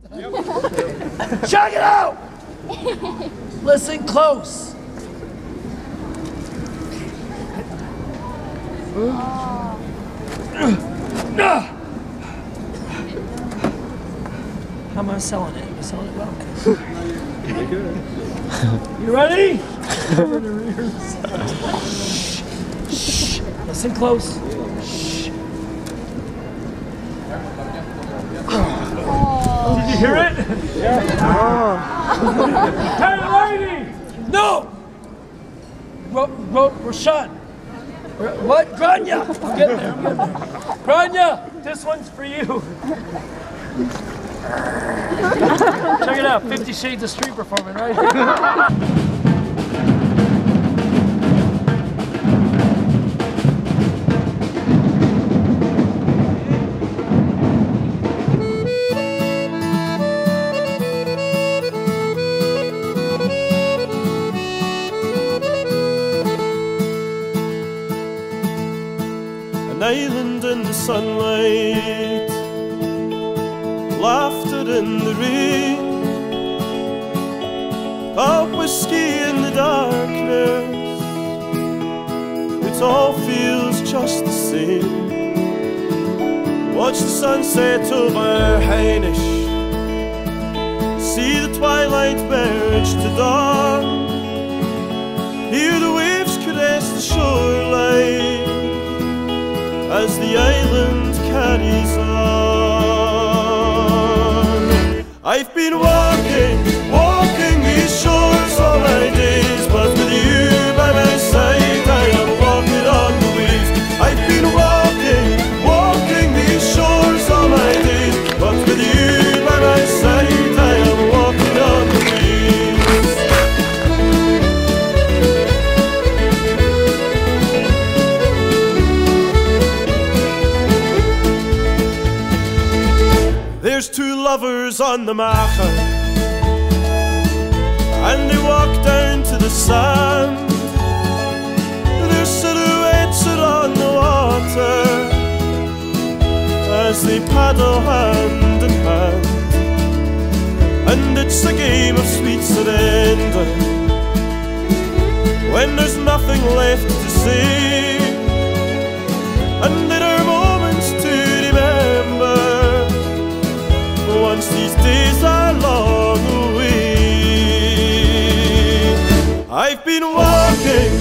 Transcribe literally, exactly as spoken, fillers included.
Check it out! Listen close. How am I selling it? Am I selling it well? Pretty good. You ready? Shh. Listen close. Shh. Oh. Did you hear it? Yeah. Oh. Hey, lady! No! Ro Ro Roshan. R what? Grania! I'm getting there. I'm getting there. Grania, this one's for you. Check it out, Fifty Shades of Street performing right here. An island in the sunlight, laughter in the rain, a whiskey in the darkness, it all feels just the same. Watch the sunset over Hainish, see the twilight merge to dawn, hear the waves caress the shoreline as the island carries on. I've been walking, walking these shores all my days, but with you by my side I am walking on the waves. I've been walking, walking these shores all my days, but with you by my side I am walking on the There's two lovers on the Macha, and they walk down to the sand. Their silhouettes are on the water as they paddle hand in hand, and it's a game of sweet surrender when there's nothing left to say, and there are moments to remember once these days are long away. I've been walking,